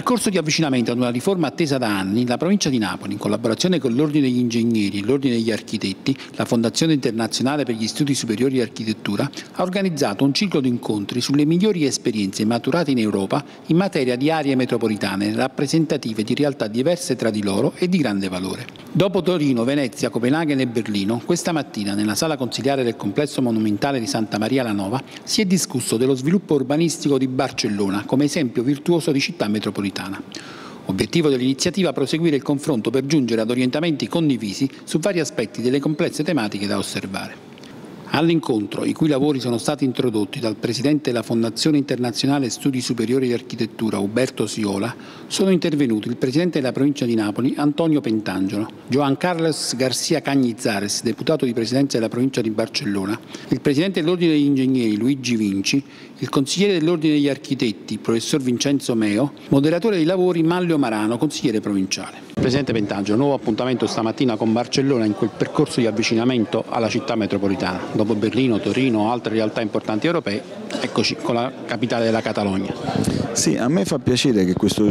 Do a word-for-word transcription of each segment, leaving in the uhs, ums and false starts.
percorso di avvicinamento ad una riforma attesa da anni, la Provincia di Napoli, in collaborazione con l'Ordine degli Ingegneri e l'Ordine degli Architetti, la Fondazione Internazionale per gli Studi Superiori di Architettura, ha organizzato un ciclo di incontri sulle migliori esperienze maturate in Europa in materia di aree metropolitane rappresentative di realtà diverse tra di loro e di grande valore. Dopo Torino, Venezia, Copenaghen e Berlino, questa mattina nella sala consiliare del complesso monumentale di Santa Maria la Nova si è discusso dello sviluppo urbanistico di Barcellona come esempio virtuoso di città metropolitana. Obiettivo dell'iniziativa è proseguire il confronto per giungere ad orientamenti condivisi su vari aspetti delle complesse tematiche da osservare. All'incontro, i cui lavori sono stati introdotti dal Presidente della Fondazione Internazionale Studi Superiori di Architettura, Uberto Siola, sono intervenuti il Presidente della Provincia di Napoli, Antonio Pentangelo, Joan Carles García Cañizares, deputato di Presidenza della Provincia di Barcellona, il Presidente dell'Ordine degli Ingegneri, Luigi Vinci, il Consigliere dell'Ordine degli Architetti, Professor Vincenzo Meo, moderatore dei lavori Manlio Marano, consigliere provinciale. Presidente Pentangelo, nuovo appuntamento stamattina con Barcellona in quel percorso di avvicinamento alla città metropolitana. Dopo Berlino, Torino, altre realtà importanti europee, eccoci con la capitale della Catalogna. Sì, a me fa piacere che questo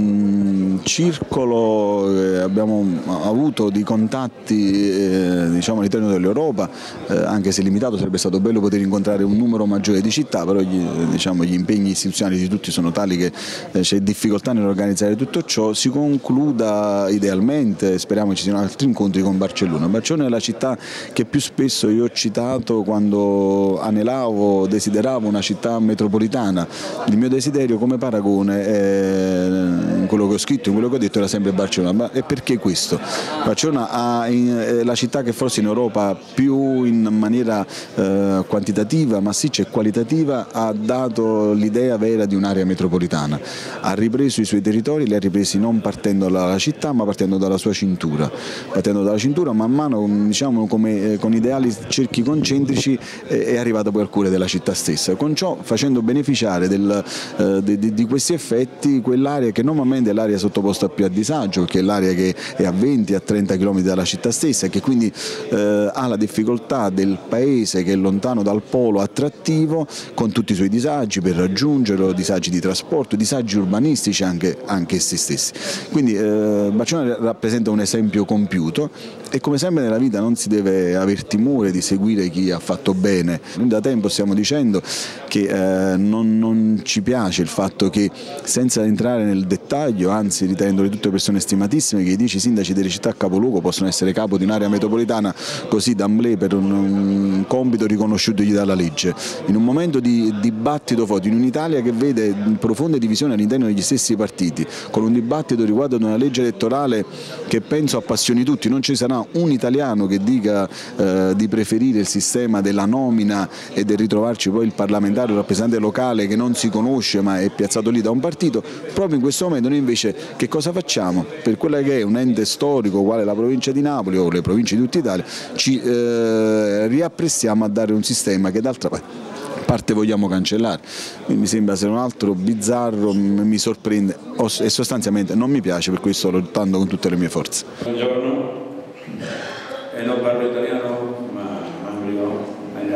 mh, circolo che abbiamo avuto di contatti eh, diciamo, all'interno dell'Europa, eh, anche se limitato, sarebbe stato bello poter incontrare un numero maggiore di città, però gli, diciamo, gli impegni istituzionali di tutti sono tali che eh, c'è difficoltà nell'organizzare tutto ciò, si concluda idealmente, speriamo che ci siano altri incontri con Barcellona. Barcellona è la città che più spesso io ho citato quando anelavo, desideravo una città metropolitana. Il mio desiderio come paragone, eh, in quello che ho scritto, in quello che ho detto, era sempre Barcellona. Ma e perché questo? Barcellona ha in, è la città che forse in Europa più in maniera eh, quantitativa, massiccia e qualitativa ha dato l'idea vera di un'area metropolitana. Ha ripreso i suoi territori, li ha ripresi non partendo dalla città ma partendo dalla sua cintura. Partendo dalla cintura man mano, diciamo, come, eh, con ideali cerchi concentrici eh, è arrivata poi al cuore della città stessa. Con ciò facendo beneficiare del, eh, di, di, di questi effetti quell'area che normalmente è l'area sottoposta più a disagio, che è l'area che è a venti a trenta chilometri dalla città stessa e che quindi eh, ha la difficoltà del paese che è lontano dal polo attrattivo, con tutti i suoi disagi per raggiungerlo, disagi di trasporto, disagi urbanistici anche, anche essi stessi. Quindi eh, Barcellona rappresenta un esempio compiuto e come sempre nella vita non si deve aver timore di seguire chi ha fatto bene. Noi da tempo stiamo dicendo che eh, non, non ci piace il fatto che, senza entrare nel dettaglio, anzi ritenendole tutte persone stimatissime, che i dieci sindaci delle città capoluogo possono essere capo di un'area metropolitana così d'amblè per un, un compito riconosciutogli dalla legge. In un momento di dibattito forte, in un'Italia che vede profonde divisioni all'interno degli stessi partiti, con un dibattito riguardo ad una legge elettorale che penso appassioni tutti, non ci sarà un italiano che dica eh, di preferire il sistema della nomina e del ritrovarci poi il parlamentare o il rappresentante locale che non si conosce ma è piazzato lì da un partito. Proprio in questo momento noi invece che cosa facciamo? Per quella che è un ente storico quale la provincia di Napoli o le province di tutta Italia ci eh, riapprestiamo a dare un sistema che d'altra parte vogliamo cancellare. Quindi mi sembra essere un altro bizzarro, mi sorprende e sostanzialmente non mi piace, per cui sto lottando con tutte le mie forze. Buongiorno, e non parlo italiano ma anglo,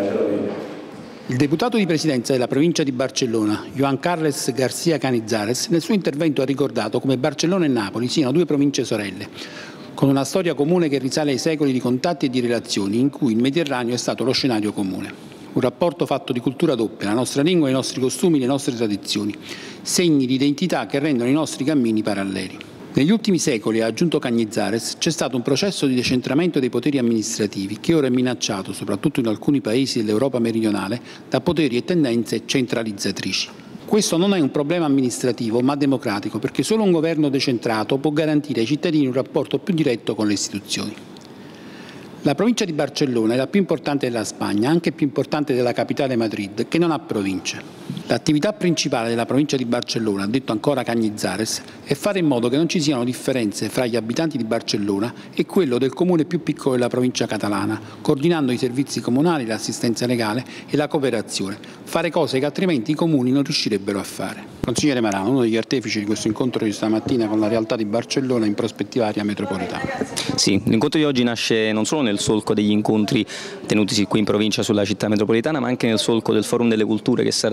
Il deputato di Presidenza della Provincia di Barcellona, Joan Carles García Cañizares, nel suo intervento ha ricordato come Barcellona e Napoli siano due province sorelle, con una storia comune che risale ai secoli di contatti e di relazioni in cui il Mediterraneo è stato lo scenario comune. Un rapporto fatto di cultura doppia, la nostra lingua, i nostri costumi, le nostre tradizioni, segni di identità che rendono i nostri cammini paralleli. Negli ultimi secoli, ha aggiunto Cañizares, c'è stato un processo di decentramento dei poteri amministrativi che ora è minacciato, soprattutto in alcuni paesi dell'Europa meridionale, da poteri e tendenze centralizzatrici. Questo non è un problema amministrativo ma democratico, perché solo un governo decentrato può garantire ai cittadini un rapporto più diretto con le istituzioni. La provincia di Barcellona è la più importante della Spagna, anche più importante della capitale Madrid, che non ha province. L'attività principale della provincia di Barcellona, ha detto ancora Cañizares, è fare in modo che non ci siano differenze fra gli abitanti di Barcellona e quello del comune più piccolo della provincia catalana, coordinando i servizi comunali, l'assistenza legale e la cooperazione, fare cose che altrimenti i comuni non riuscirebbero a fare. Consigliere Marano, uno degli artefici di questo incontro di stamattina con la realtà di Barcellona in prospettiva area metropolitana. Sì, l'incontro di oggi nasce non solo nel solco degli incontri tenutisi qui in provincia sulla città metropolitana, ma anche nel solco del Forum delle Culture che sarà inaugurato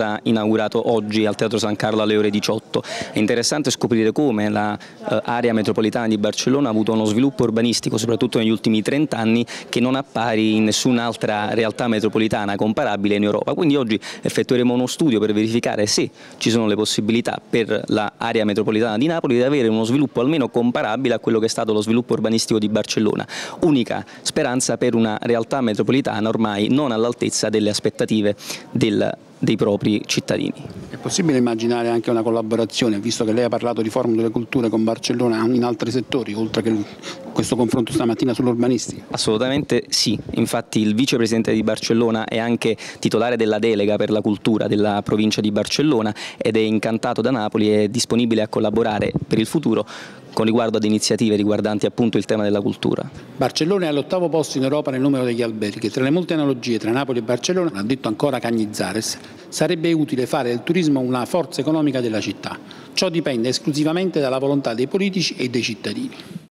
inaugurato oggi al Teatro San Carlo alle ore diciotto. È interessante scoprire come l'area metropolitana di Barcellona ha avuto uno sviluppo urbanistico, soprattutto negli ultimi trenta anni, che non appari in nessun'altra realtà metropolitana comparabile in Europa. Quindi oggi effettueremo uno studio per verificare se ci sono le possibilità per l'area metropolitana di Napoli di avere uno sviluppo almeno comparabile a quello che è stato lo sviluppo urbanistico di Barcellona. Unica speranza per una realtà metropolitana ormai non all'altezza delle aspettative del, dei propri cittadini. È possibile immaginare anche una collaborazione, visto che lei ha parlato di Forum delle Culture con Barcellona, in altri settori, oltre che questo confronto stamattina sull'urbanistica? Assolutamente sì, infatti il vicepresidente di Barcellona è anche titolare della delega per la cultura della provincia di Barcellona ed è incantato da Napoli e è disponibile a collaborare per il futuro con riguardo ad iniziative riguardanti appunto il tema della cultura. Barcellona è all'ottavo posto in Europa nel numero degli alberghi. Tra le molte analogie tra Napoli e Barcellona, ha detto ancora Cagnizares, sarebbe utile fare del turismo una forza economica della città. Ciò dipende esclusivamente dalla volontà dei politici e dei cittadini.